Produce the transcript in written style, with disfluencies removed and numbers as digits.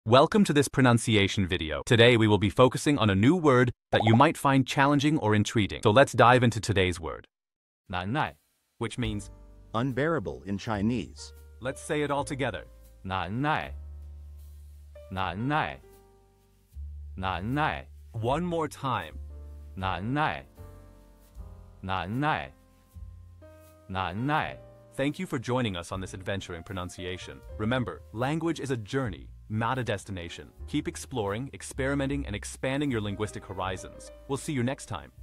Welcome to this pronunciation video. Today we will be focusing on a new word that you might find challenging or intriguing. So let's dive into today's word. 难耐, which means unbearable in Chinese. Let's say it all together. 难耐,难耐,难耐, One more time. 难耐,难耐,难耐. Thank you for joining us on this adventure in pronunciation. Remember, language is a journey, not a destination. Keep exploring, experimenting, and expanding your linguistic horizons. We'll see you next time.